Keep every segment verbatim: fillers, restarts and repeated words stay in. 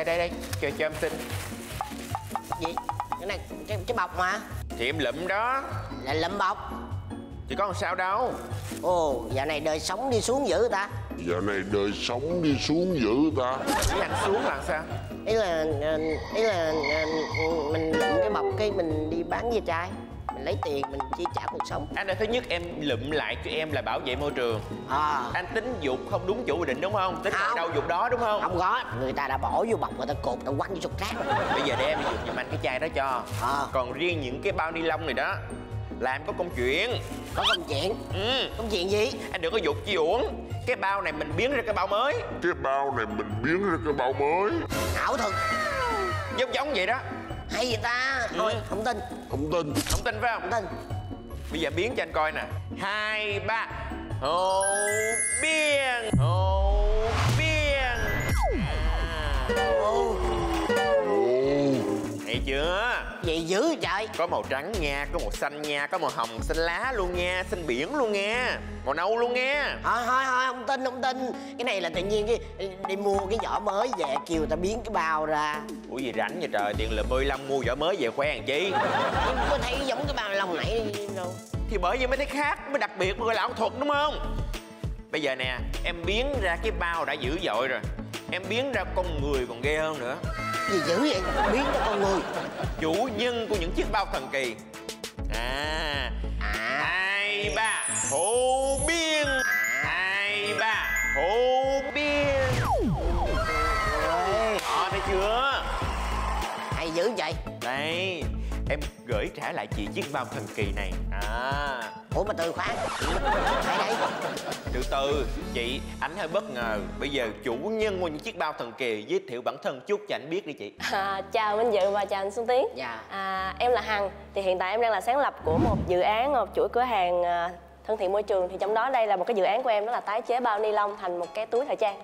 đây đây, cho cho em xin. Gì? Cái này cái, cái bọc mà. Thì em lụm đó. Là lụm bọc. Thì có làm sao đâu. Ồ, dạo này đời sống đi xuống dữ ta. Dạo này đời sống đi xuống dữ ta. Ý anh xuống là sao? Ý là ý là mình lụm cái bọc cái mình đi bán ve chai, mình lấy tiền mình chi trả cuộc sống. Anh nói thứ nhất em lụm lại cho em là bảo vệ môi trường. À. Anh tính dục không đúng chủ quy định đúng không? Tính Không. đâu dục đó đúng không? Không có, người ta đã bỏ vô bọc, người ta cột, người ta quăng vô sọt rác rồi. Bây giờ để em đi dục giùm anh cái chai đó cho. À. Còn riêng những cái bao ni lông này đó là em có công chuyện. Có công chuyện? Ừ. Công chuyện gì? Anh đừng có dục chi uổng. Cái bao này mình biến ra cái bao mới. Cái bao này mình biến ra cái bao mới. Ảo thuật. Giống giống vậy đó. Hay vậy ta? Ừ. Thôi, không tin. Không tin. Không tin phải không? Không tin. Bây giờ biến cho anh coi nè. Hai, ba. Hồ biên. Hồ biên. Ồ. Thấy chưa? Gì dữ trời. Có màu trắng nha, có màu xanh nha, có màu hồng, xanh lá luôn nha, xanh biển luôn nha, màu nâu luôn nha. Thôi thôi thôi, không tin không tin. Cái này là tự nhiên cái đi mua cái vỏ mới về kêu người ta biến cái bao ra. Ủa gì rảnh vậy trời, tiền lượm mươi lăm mua vỏ mới về khoe làm chi? Không có thấy giống cái bao lông nãy đâu. Thì bởi vì mới thấy khác, mới đặc biệt, mới gọi là ảo thuật đúng không? Bây giờ nè, em biến ra cái bao đã dữ dội rồi, em biến ra con người còn ghê hơn nữa. Gì dữ vậy? Biến ra con người. Chủ nhân của những chiếc bao thần kỳ. À, À. hai ba hồ biên. Hai ba hồ biên. Ôi, Đó, thấy chưa? hay dữ vậy. Đây, em gửi trả lại chị chiếc bao thần kỳ này. À. Ủa mà từ khoan. Đây đây. Từ từ, chị, anh hơi bất ngờ. Bây giờ chủ nhân của những chiếc bao thần kỳ giới thiệu bản thân chút cho anh biết đi chị. À, chào Minh Dự và chào anh Xuân Tiến. Dạ. À, em là Hằng. Thì hiện tại em đang là sáng lập của một dự án, một chuỗi cửa hàng à, thân thiện môi trường. Thì trong đó đây là một cái dự án của em, đó là tái chế bao ni lông thành một cái túi thời trang.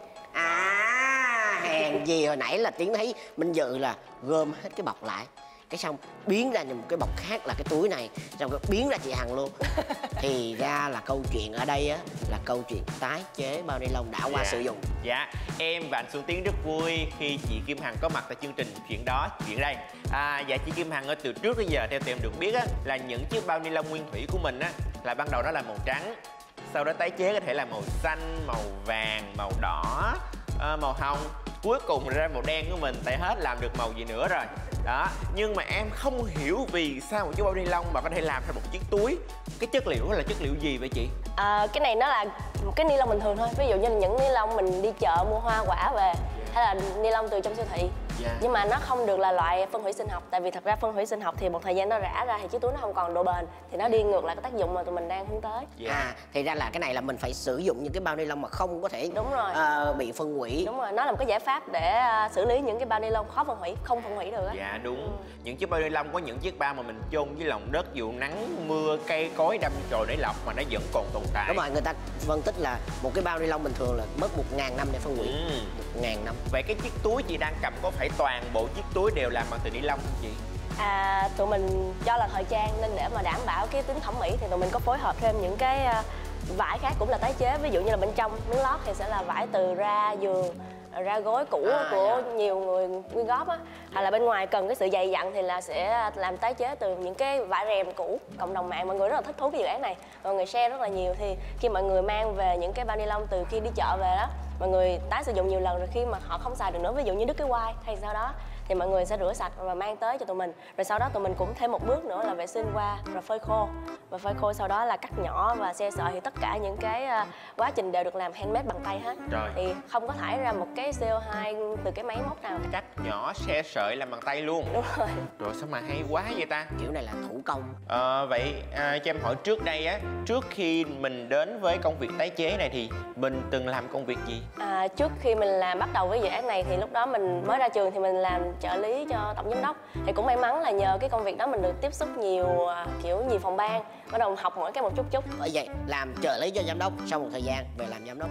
À, hèn gì hồi nãy là Tiến thấy Minh Dự là gom hết cái bọc lại, cái xong biến ra một cái bọc khác là cái túi này, xong cái biến ra chị Hằng luôn. Thì ra là câu chuyện ở đây á là câu chuyện tái chế bao ni lông đã qua Dạ. sử dụng. Dạ, em và anh Xuân Tiến rất vui khi chị Kim Hằng có mặt tại chương trình Chuyện Đó Chuyện Đây. À, dạ chị Kim Hằng ở từ trước đến giờ theo tụi em được biết á là những chiếc bao ni lông nguyên thủy của mình á là ban đầu nó là màu trắng, sau đó tái chế có thể là màu xanh, màu vàng, màu đỏ, à, màu hồng, cuối cùng ra màu đen của mình, tại hết làm được màu gì nữa rồi. Đó, nhưng mà em không hiểu vì sao một chiếc bao ni lông mà có thể làm thành một chiếc túi. Cái chất liệu đó là chất liệu gì vậy chị? À, cái này nó là một cái ni lông bình thường thôi. Ví dụ như là những ni lông mình đi chợ mua hoa quả về, hay là ni lông từ trong siêu thị. Dạ. Nhưng mà nó không được là loại phân hủy sinh học. Tại vì thật ra phân hủy sinh học thì một thời gian nó rã ra thì chiếc túi nó không còn độ bền, thì nó đi ngược lại cái tác dụng mà tụi mình đang hướng tới. Dạ. À, thì ra là cái này là mình phải sử dụng những cái bao ni lông mà không có thể Đúng rồi. ờ, bị phân hủy. Đúng rồi, nó là một cái giải pháp để uh, xử lý những cái bao ni lông khó phân hủy, không phân hủy được á. Dạ đúng. Những chiếc bao ni lông có những chiếc bao mà mình chôn với lòng đất, dù nắng mưa cây cối đâm chồi để lọc mà nó vẫn còn tồn tại. Đúng rồi, người ta phân tích là một cái bao ni lông bình thường là mất một ngàn năm để phân hủy. Ừ. Một ngàn năm. Vậy cái chiếc túi chị đang cầm có phải toàn bộ chiếc túi đều làm bằng từ ni lông không chị? À, tụi mình do là thời trang nên để mà đảm bảo cái tính thẩm mỹ thì tụi mình có phối hợp thêm những cái uh, vải khác cũng là tái chế. Ví dụ như là bên trong miếng lót thì sẽ là vải từ ra giường, ra gối cũ À, của dạ. nhiều người quyên góp á. Hoặc là bên ngoài cần cái sự dày dặn thì là sẽ làm tái chế từ những cái vải rèm cũ. Cộng đồng mạng mọi người rất là thích thú cái dự án này, mọi người share rất là nhiều. Thì khi mọi người mang về những cái bao ni lông từ khi đi chợ về đó, mọi người tái sử dụng nhiều lần rồi, khi mà họ không xài được nữa, ví dụ như đứt cái quai hay sau đó, thì mọi người sẽ rửa sạch và mang tới cho tụi mình. Rồi sau đó tụi mình cũng thêm một bước nữa là vệ sinh qua rồi phơi khô. Và phơi khô sau đó là cắt nhỏ và xe sợi, thì tất cả những cái uh, quá trình đều được làm handmade bằng tay hết. Rồi. Thì không có thải ra một cái xê o hai từ cái máy móc nào. Cắt nhỏ xe sợi làm bằng tay luôn. Đúng rồi. Rồi sao mà hay quá vậy ta? Kiểu này là thủ công. Ờ, vậy à, cho em hỏi trước đây á, trước khi mình đến với công việc tái chế này thì mình từng làm công việc gì? À, trước khi mình làm bắt đầu với dự án này thì lúc đó mình mới ra trường thì mình làm trợ lý cho tổng giám đốc. Thì cũng may mắn là nhờ cái công việc đó mình được tiếp xúc nhiều kiểu nhiều phòng ban, bắt đầu học mỗi cái một chút chút. Bởi vậy làm trợ lý cho giám đốc, sau một thời gian về làm giám đốc.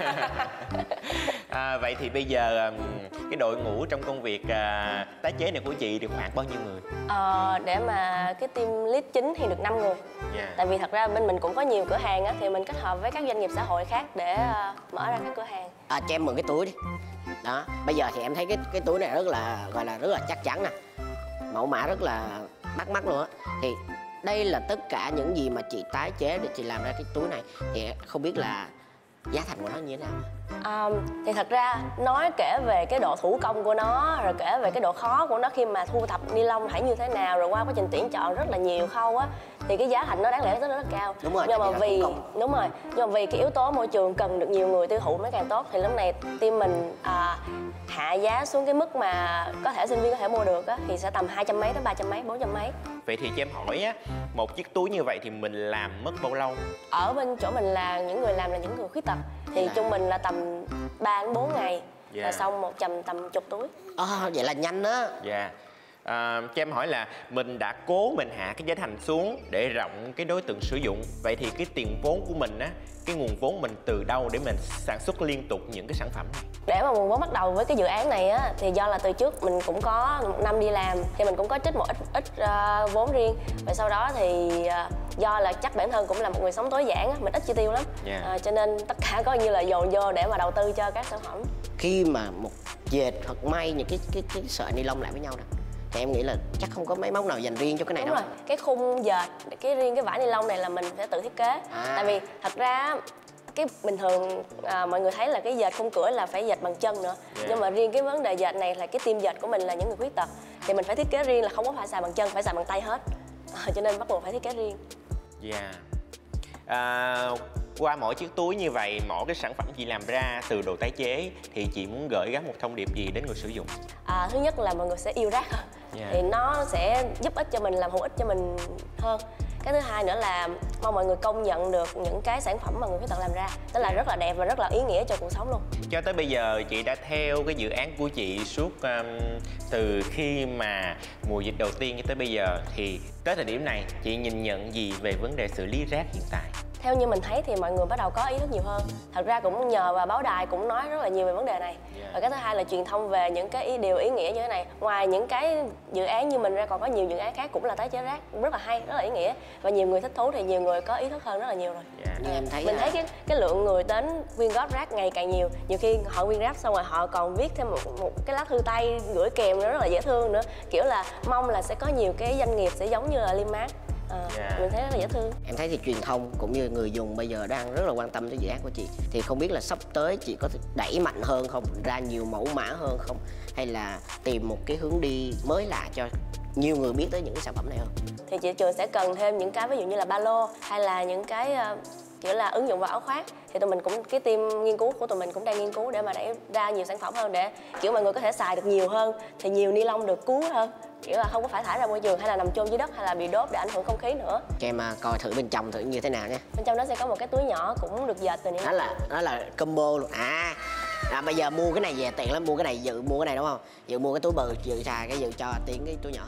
À, vậy thì bây giờ cái đội ngũ trong công việc à, tái chế này của chị thì khoảng bao nhiêu người? Ờ, để mà cái team lead chính thì được năm người. Yeah. Tại vì thật ra bên mình cũng có nhiều cửa hàng á, thì mình kết hợp với các doanh nghiệp xã hội khác để uh, mở ra các cửa hàng. À, cho em mượn cái túi đi. Đó, bây giờ thì em thấy cái cái túi này rất là gọi là rất là chắc chắn nè, mẫu mã rất là bắt mắt luôn á. Thì đây là tất cả những gì mà chị tái chế để chị làm ra cái túi này. Thì không biết là giá thành của nó như thế nào? À, thì thật ra nói kể về cái độ thủ công của nó, rồi kể về cái độ khó của nó khi mà thu thập ni lông phải như thế nào, rồi qua quá trình tuyển chọn rất là nhiều khâu á, thì cái giá thành nó đáng lẽ rất là cao. Đúng rồi, nhưng mà vì công. đúng rồi nhưng mà vì cái yếu tố môi trường cần được nhiều người tiêu thụ mới càng tốt, thì lúc này team mình à, hạ giá xuống cái mức mà có thể sinh viên có thể mua được á, thì sẽ tầm hai trăm mấy đến ba trăm mấy, bốn trăm mấy. Vậy thì cho em hỏi á, một chiếc túi như vậy thì mình làm mất bao lâu? Ở bên chỗ mình là những người làm là những người khuyết tật, thì Là... trung bình là tầm ba đến bốn ngày yeah. là xong một trăm tầm chục túi. À, vậy là nhanh đó. Dạ. Yeah. À, cho em hỏi là mình đã cố mình hạ cái giá thành xuống để rộng cái đối tượng sử dụng. Vậy thì cái tiền vốn của mình á, cái nguồn vốn mình từ đâu để mình sản xuất liên tục những cái sản phẩm này? Để mà nguồn vốn bắt đầu với cái dự án này á, thì do là từ trước mình cũng có một năm đi làm, thì mình cũng có trích một ít ít uh, vốn riêng. Và sau đó thì uh, do là chắc bản thân cũng là một người sống tối giản á, mình ít chi tiêu lắm. Yeah. uh, Cho nên tất cả coi như là dồn vô để mà đầu tư cho các sản phẩm. Khi mà một dệt hoặc may những cái cái cái sợi ni lông lại với nhau nè, thì em nghĩ là chắc không có máy móc nào dành riêng cho cái này Đúng đâu. rồi, cái khung dệt, cái riêng cái vải ni lông này là mình sẽ tự thiết kế. À. Tại vì thật ra cái bình thường à, mọi người thấy là cái dệt khung cửa là phải dệt bằng chân nữa. Yeah. Nhưng mà riêng cái vấn đề dệt này là cái team dệt của mình là những người khuyết tật, thì mình phải thiết kế riêng là không có phải xài bằng chân, phải xài bằng tay hết. À, cho nên bắt buộc phải thiết kế riêng. Dạ. Yeah. À, qua mỗi chiếc túi như vậy, mỗi cái sản phẩm chị làm ra từ đồ tái chế thì chị muốn gửi gắm một thông điệp gì đến người sử dụng? À, thứ nhất là mọi người sẽ yêu rác hơn. Yeah. Thì nó sẽ giúp ích cho mình, làm hữu ích cho mình hơn. Cái thứ hai nữa là mong mọi người công nhận được những cái sản phẩm mà người khuyết tật làm ra, tức là rất là đẹp và rất là ý nghĩa cho cuộc sống luôn. Cho tới bây giờ chị đã theo cái dự án của chị suốt um, từ khi mà mùa dịch đầu tiên cho tới bây giờ, thì tới thời điểm này chị nhìn nhận gì về vấn đề xử lý rác hiện tại? Theo như mình thấy thì mọi người bắt đầu có ý thức nhiều hơn. Thật ra cũng nhờ và báo đài cũng nói rất là nhiều về vấn đề này. Yeah. Và cái thứ hai là truyền thông về những cái điều ý nghĩa như thế này. Ngoài những cái dự án như mình ra còn có nhiều dự án khác cũng là tái chế rác, rất là hay, rất là ý nghĩa. Và nhiều người thích thú thì nhiều người có ý thức hơn rất là nhiều rồi. Yeah. Nhưng em thấy Mình là... thấy cái cái lượng người đến quyên góp rác ngày càng nhiều. Nhiều khi họ quyên rác xong rồi họ còn viết thêm một, một cái lá thư tay gửi kèm nữa, rất là dễ thương nữa. Kiểu là mong là sẽ có nhiều cái doanh nghiệp sẽ giống như là Limac. À, yeah. Mình thấy rất là dễ thương. Em thấy thì truyền thông cũng như người dùng bây giờ đang rất là quan tâm tới dự án của chị. Thì không biết là sắp tới chị có đẩy mạnh hơn không, ra nhiều mẫu mã hơn không, hay là tìm một cái hướng đi mới lạ cho nhiều người biết tới những cái sản phẩm này hơn? Thì chị trường sẽ cần thêm những cái ví dụ như là ba lô, hay là những cái uh, kiểu là ứng dụng vào áo khoác. Thì tụi mình cũng, cái team nghiên cứu của tụi mình cũng đang nghiên cứu để mà đẩy ra nhiều sản phẩm hơn, để kiểu mọi người có thể xài được nhiều hơn, thì nhiều ni lông được cứu hơn, kiểu là không có phải thải ra môi trường hay là nằm chôn dưới đất hay là bị đốt để ảnh hưởng không khí nữa. Cho em coi thử bên trong thử như thế nào nha. Bên trong đó sẽ có một cái túi nhỏ cũng được dệt từ ni lông. Đó là nó là combo luôn. À, à bây giờ mua cái này về tiện lắm, mua cái này Dự mua cái này đúng không? Dự mua cái túi bự, Dự xài cái Dự cho Tiến cái túi nhỏ.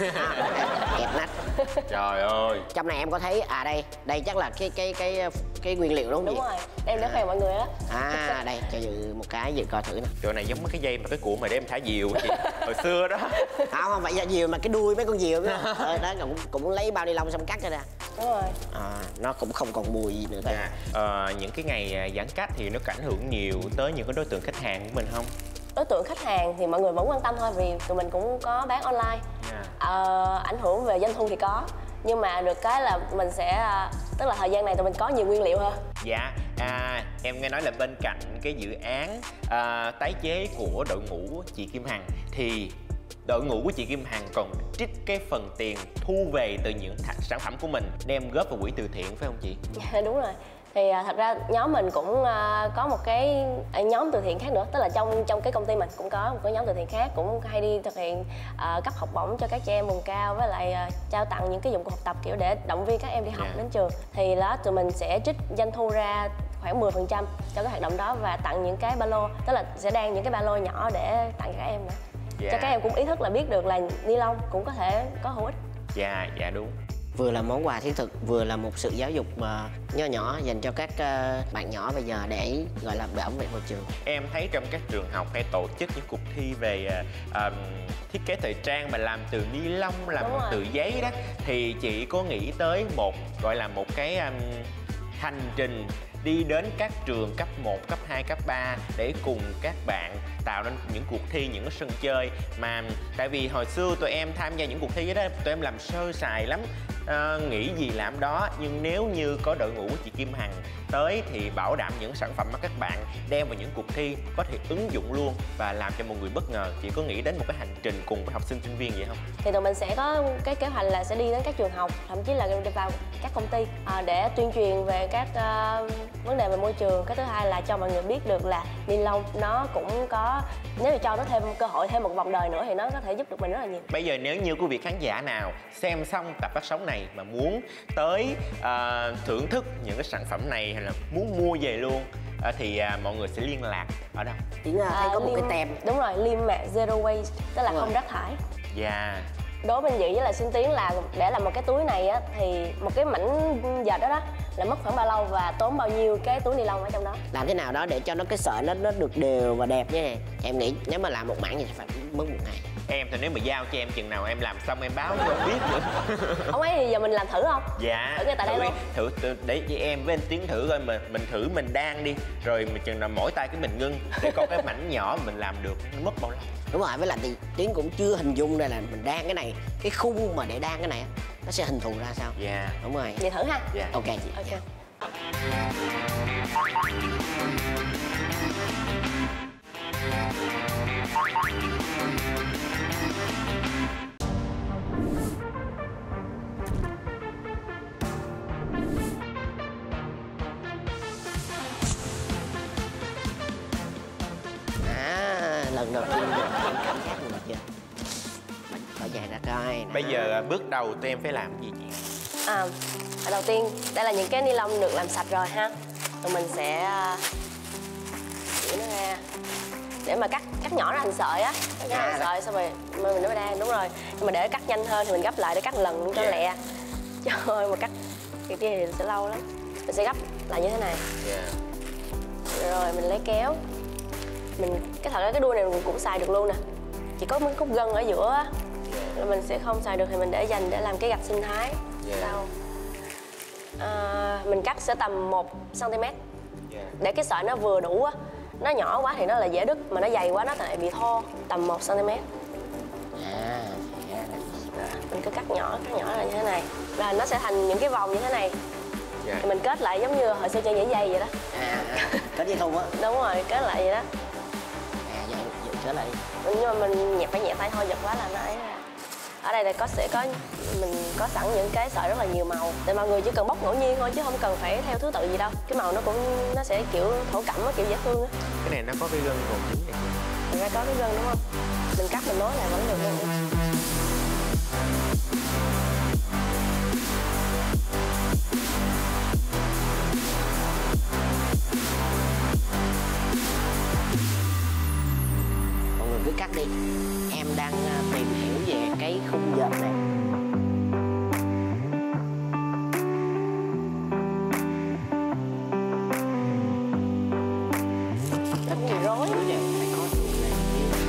Kẹp nách. Trời ơi. Trong này em có thấy à đây, đây chắc là cái cái cái cái nguyên liệu đúng không? Đúng gì? rồi, em đã khoe mọi người á. À đây cho Dự một cái, Dự coi thử nè. Chỗ này giống mấy cái dây mà cái cuộn mà để em thả diều chị hồi xưa đó. À, không phải diều mà cái đuôi mấy con diều đó. Ờ, đó cũng cũng lấy bao ni lông xong cắt ra ra. Đúng rồi. À, nó cũng không còn mùi gì nữa. Dạ. Ờ, những cái ngày giãn cách thì nó có ảnh hưởng nhiều tới những cái đối tượng khách hàng của mình không? Đối tượng khách hàng thì mọi người vẫn quan tâm thôi, vì tụi mình cũng có bán online. Yeah. Ờ, ảnh hưởng về doanh thu thì có, nhưng mà được cái là mình sẽ, tức là thời gian này tụi mình có nhiều nguyên liệu hơn. Dạ, à, em nghe nói là bên cạnh cái dự án à, tái chế của đội ngũ chị Kim Hằng, thì đội ngũ của chị Kim Hằng còn trích cái phần tiền thu về từ những sản phẩm của mình đem góp vào quỹ từ thiện, phải không chị? Dạ đúng rồi. Thì thật ra nhóm mình cũng uh, có một cái nhóm từ thiện khác nữa, tức là trong trong cái công ty mình cũng có một cái nhóm từ thiện khác, cũng hay đi thực hiện uh, cấp học bổng cho các trẻ em vùng cao, với lại uh, trao tặng những cái dụng cụ học tập kiểu để động viên các em đi học Yeah. đến trường. Thì đó tụi mình sẽ trích doanh thu ra khoảng mười phần trăm cho cái hoạt động đó và tặng những cái ba lô, tức là sẽ đan những cái ba lô nhỏ để tặng các em nữa. Yeah. Cho các em cũng ý thức là biết được là ni lông cũng có thể có hữu ích. Dạ, dạ đúng. Vừa là món quà thiết thực, vừa là một sự giáo dục uh, nho nhỏ dành cho các uh, bạn nhỏ bây giờ để gọi là bảo vệ môi trường. Em thấy trong các trường học hay tổ chức những cuộc thi về uh, um, thiết kế thời trang mà làm từ ni lông, làm từ giấy đó, thì chị có nghĩ tới một gọi là một cái um, hành trình đi đến các trường cấp một, cấp hai, cấp ba để cùng các bạn tạo nên những cuộc thi, những cái sân chơi. Mà tại vì hồi xưa tụi em tham gia những cuộc thi đó, tụi em làm sơ sài lắm, à, nghĩ gì làm đó. Nhưng nếu như có đội ngũ của chị Kim Hằng tới thì bảo đảm những sản phẩm mà các bạn đem vào những cuộc thi có thể ứng dụng luôn và làm cho mọi người bất ngờ. Chị có nghĩ đến một cái hành trình cùng với học sinh sinh viên vậy không? Thì tụi mình sẽ có cái kế hoạch là sẽ đi đến các trường học, thậm chí là đi vào các công ty à, để tuyên truyền về các uh, vấn đề về môi trường. Cái thứ hai là cho mọi người biết được là ni lông nó cũng có, nếu mà cho nó thêm cơ hội thêm một vòng đời nữa thì nó có thể giúp được mình rất là nhiều. Bây giờ nếu như quý vị khán giả nào xem xong tập phát sóng này mà muốn tới uh, thưởng thức những cái sản phẩm này hay là muốn mua về luôn uh, thì uh, mọi người sẽ liên lạc ở đâu? Tiến uh, thấy À, có một Liêm- cái tem. Đúng rồi, Liêm Mạc Zero Waste, tức là Đúng không rồi. rác thải. Dạ. Đố Minh Dị với là Xuân Tiến là để làm một cái túi này á thì một cái mảnh dệt đó đó là mất khoảng bao lâu và tốn bao nhiêu cái túi ni lông ở trong đó? Làm thế nào đó để cho nó cái sợi nó nó được đều và đẹp như này. Em nghĩ nếu mà làm một mảng thì phải mất một ngày. Em thì nếu mà giao cho em chừng nào em làm xong em báo cho em biết nữa. Ông ấy thì giờ mình làm thử không? Dạ. Thử ngay tại đây thử, luôn. thử, thử để với em với anh Tiến thử coi, mình mình thử mình đan đi, rồi mình chừng nào mỗi tay cái mình ngưng để coi cái mảnh nhỏ mình làm được nó mất bao lâu. Đúng rồi, với lại thì Tiến cũng chưa hình dung ra là mình đan cái này, cái khung mà để đan cái này nó sẽ hình thù ra sao. Dạ. Đúng rồi. Vậy thử ha. Dạ. Ok chị. Ok. À, lần đầu tiên được em cảm giác được chưa? Mình bỏ dài ra coi. Bây giờ bước đầu tụi em phải làm gì chị? À, đầu tiên đây là những cái ni lông được làm sạch rồi ha. Tụi mình sẽ chỉ nó ra để mà cắt cắt nhỏ ra thành sợi á, cắt nhỏ ra thành sợi xong rồi mình mới đan. Đúng rồi, nhưng mà để cắt nhanh hơn thì mình gấp lại để cắt lần cho Yeah. lẹ. Trời ơi, mà cắt cái kia thì sẽ lâu lắm. Mình sẽ gấp lại như thế này. Dạ. Rồi mình lấy kéo. Mình cái thật ra cái đuôi này mình cũng xài được luôn nè. Chỉ có miếng cúc gân ở giữa á là mình sẽ không xài được thì mình để dành để làm cái gạch sinh thái. Yeah. Sau à, mình cắt sẽ tầm một xăng-ti-mét Dạ. để cái sợi nó vừa đủ á. Nó nhỏ quá thì nó là dễ đứt, mà nó dày quá nó lại bị thô. Tầm một xăng-ti-mét. À, Mình cứ cắt nhỏ, cắt nhỏ là như thế này. Rồi nó sẽ thành những cái vòng như thế này. Dạ. Thì mình kết lại giống như hồi xưa chơi nhảy dây vậy đó. à, à. Có dây thun á. Đúng rồi, kết lại vậy đó. À, vậy, vậy trở lại đi. Nhưng mà mình nhẹ phải nhẹ tay thôi, giật quá là nó ấy ra. Ở đây là có sẽ có mình có sẵn những cái sợi rất là nhiều màu để mọi người chỉ cần bóc ngẫu nhiên thôi chứ không cần phải theo thứ tự gì đâu. Cái màu nó cũng nó sẽ kiểu thổ cẩm á, kiểu dễ thương á. Cái này nó có cái gân còn chính này. Thật ra có cái gân đúng không? Mình cắt mình nối lại vẫn được luôn. Mọi người cứ cắt đi. Em đang à, tìm hiểu về cái khung dệt này. Rất nhiều rối. Đúng vậy, phải có cái này.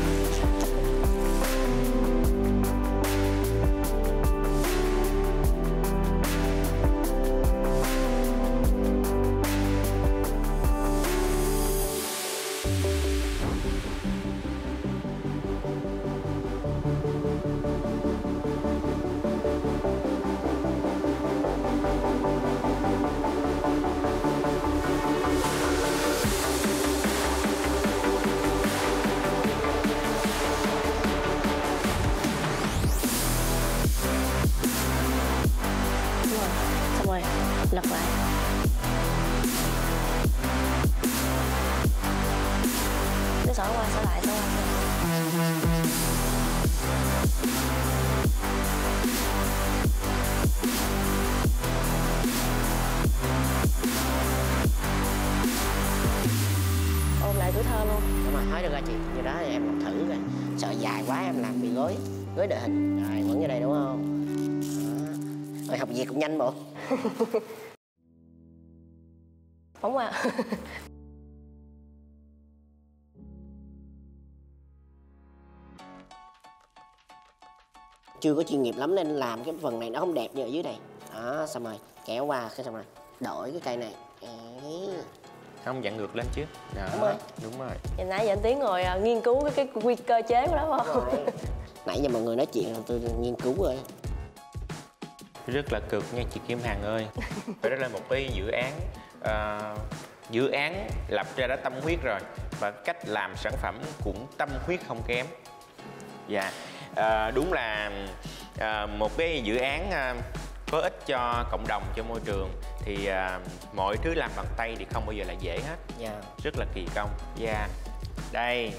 Đúng rồi. Xong rồi lật lại. Cứ xỏ qua xỏ lại xỏ qua xỏ lại. Ôm lại tuổi thơ luôn. Đúng rồi, nói được ra chị. Như đó thì em làm thử coi. Sợ dài quá em làm bị gối. Gối đội hình. Rồi, vẫn như đây đúng không? Đó. Rồi học gì cũng nhanh bộ. Phóng qua. Chưa có chuyên nghiệp lắm nên làm cái phần này nó không đẹp như ở dưới này. Đó, xong rồi kéo qua cái xong rồi đổi cái cây này. Đấy. Không, dặn ngược lên chứ. Đó, Đúng rồi. đúng rồi. Vậy nãy giờ anh Tiến ngồi à, nghiên cứu cái, cái quy cơ chế của nó phải không? Nãy giờ mọi người nói chuyện tôi nghiên cứu rồi. Rất là cực nha chị Kim Hằng ơi. Phải, đó là một cái dự án uh, dự án lập ra đã tâm huyết rồi, và cách làm sản phẩm cũng tâm huyết không kém. Dạ, uh, đúng là uh, một cái dự án uh, có ích cho cộng đồng, cho môi trường, thì uh, mọi thứ làm bằng tay thì không bao giờ là dễ hết. Dạ. Rất là kỳ công. Dạ. Đây,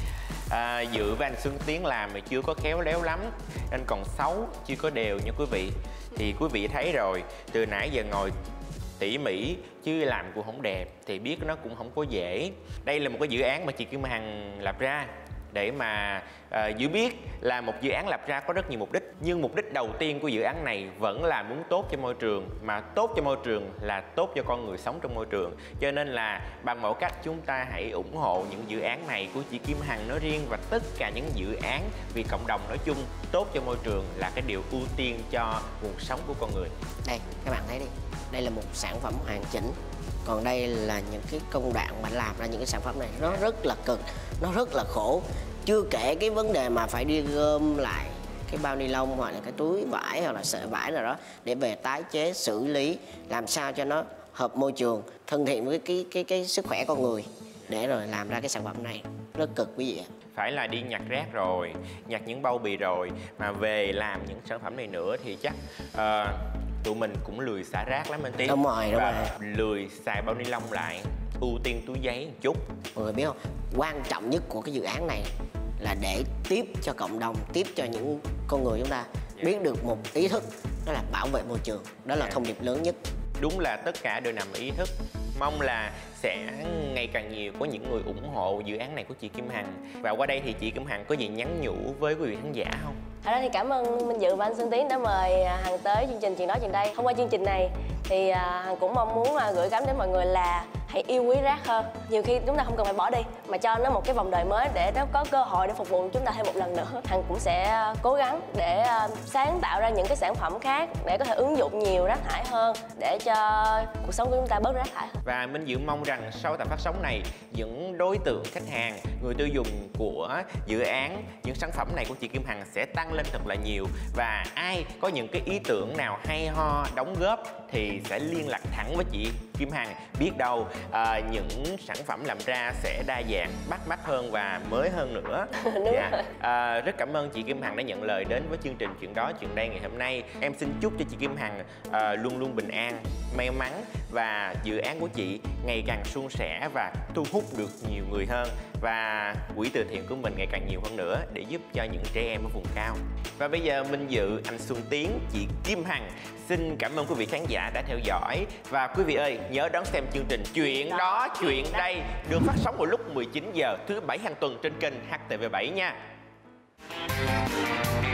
à, Dự với anh Xuân Tiến làm thì chưa có khéo léo lắm, anh còn xấu, chưa có đều nha quý vị. Thì quý vị thấy rồi, từ nãy giờ ngồi tỉ mỉ chứ làm cũng không đẹp, thì biết nó cũng không có dễ. Đây là một cái dự án mà chị Kim Hằng lập ra để mà uh, Dự biết là một dự án lập ra có rất nhiều mục đích, nhưng mục đích đầu tiên của dự án này vẫn là muốn tốt cho môi trường, mà tốt cho môi trường là tốt cho con người sống trong môi trường. Cho nên là bằng mọi cách chúng ta hãy ủng hộ những dự án này của chị Kim Hằng nói riêng, và tất cả những dự án vì cộng đồng nói chung. Tốt cho môi trường là cái điều ưu tiên cho nguồn sống của con người. Đây các bạn thấy đi, đây là một sản phẩm hoàn chỉnh, còn đây là những cái công đoạn mà làm ra những cái sản phẩm này. Nó rất là cực, nó rất là khổ. Chưa kể cái vấn đề mà phải đi gom lại cái bao ni lông hoặc là cái túi vải hoặc là sợi vải nào đó để về tái chế, xử lý làm sao cho nó hợp môi trường, thân thiện với cái cái cái sức khỏe con người, để rồi làm ra cái sản phẩm này. Rất cực quý vị ạ. Phải là đi nhặt rác rồi, nhặt những bao bì rồi, mà về làm những sản phẩm này nữa thì chắc uh, tụi mình cũng lười xả rác lắm anh Tiến. Đúng rồi, đúng và rồi. lười xài bao ni lông lại, ưu tiên túi giấy một chút. Mọi người biết không, quan trọng nhất của cái dự án này là để tiếp cho cộng đồng, tiếp cho những con người chúng ta biết được một ý thức, đó là bảo vệ môi trường. Đó là thông điệp lớn nhất. Đúng là tất cả đều nằm ở ý thức. Mong là sẽ ngày càng nhiều có những người ủng hộ dự án này của chị Kim Hằng. Và qua đây thì chị Kim Hằng có gì nhắn nhủ với quý vị khán giả không? Ở đây thì cảm ơn Minh Dự và anh Xuân Tiến đã mời Hằng tới chương trình Chuyện Đó Chuyện Đây. Thông qua chương trình này thì Hằng cũng mong muốn gửi gắm đến mọi người là hãy yêu quý rác hơn. Nhiều khi chúng ta không cần phải bỏ đi, mà cho nó một cái vòng đời mới để nó có cơ hội để phục vụ chúng ta thêm một lần nữa. Hằng cũng sẽ cố gắng để sáng tạo ra những cái sản phẩm khác để có thể ứng dụng nhiều rác thải hơn, để cho cuộc sống của chúng ta bớt rác thải hơn. Và Minh Dự mong rằng sau tập phát sóng này, những đối tượng khách hàng, người tiêu dùng của dự án, những sản phẩm này của chị Kim Hằng sẽ tăng lên thật là nhiều. Và ai có những cái ý tưởng nào hay ho đóng góp thì sẽ liên lạc thẳng với chị Kim Hằng. Biết đâu à, những sản phẩm làm ra sẽ đa dạng, bắt mắt hơn và mới hơn nữa. Đúng dạ. rồi. À, rất cảm ơn chị Kim Hằng đã nhận lời đến với chương trình Chuyện Đó Chuyện Đây ngày hôm nay. Em xin chúc cho chị Kim Hằng à, luôn luôn bình an, may mắn, và dự án của chị ngày càng suôn sẻ và thu hút được nhiều người hơn, và quỹ từ thiện của mình ngày càng nhiều hơn nữa để giúp cho những trẻ em ở vùng cao. Và bây giờ Minh Dự, anh Xuân Tiến, chị Kim Hằng xin cảm ơn quý vị khán giả đã theo dõi. Và quý vị ơi, nhớ đón xem chương trình Chuyện Đó Chuyện Đây được phát sóng vào lúc mười chín giờ thứ bảy hàng tuần trên kênh H T V bảy nha.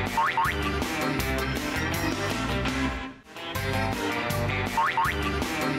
Thank you.